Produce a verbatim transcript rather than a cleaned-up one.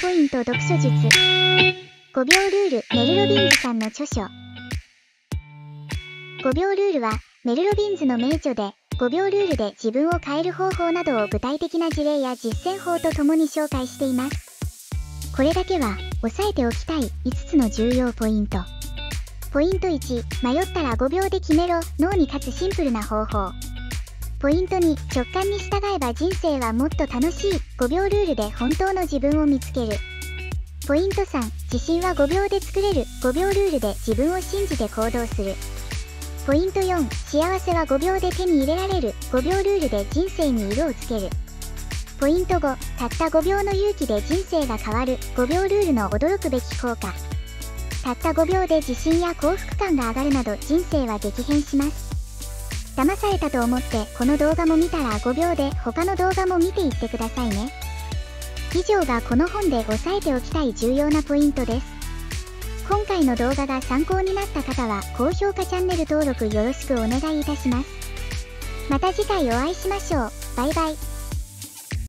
ポイント読書術。ごびょうルール、メル・ロビンズさんの著書。ごびょうルールは、メル・ロビンズの名著で、ごびょうルールで自分を変える方法などを具体的な事例や実践法とともに紹介しています。これだけは、押さえておきたいいつつの重要ポイント。ポイントいち、迷ったらごびょうで決めろ、脳に勝つシンプルな方法。ポイントに、直感に従えば人生はもっと楽しい、ごびょうルールで本当の自分を見つける。ポイントさん、自信はごびょうで作れる、ごびょうルールで自分を信じて行動する。ポイントよん、幸せはごびょうで手に入れられる、ごびょうルールで人生に色をつける。ポイントご、たったごびょうの勇気で人生が変わる、ごびょうルールの驚くべき効果。たったごびょうで自信や幸福感が上がるなど人生は激変します。騙されたと思ってこの動画も見たらごびょうで他の動画も見ていってくださいね。以上がこの本で押さえておきたい重要なポイントです。今回の動画が参考になった方は高評価チャンネル登録よろしくお願いいたします。また次回お会いしましょう。バイバイ。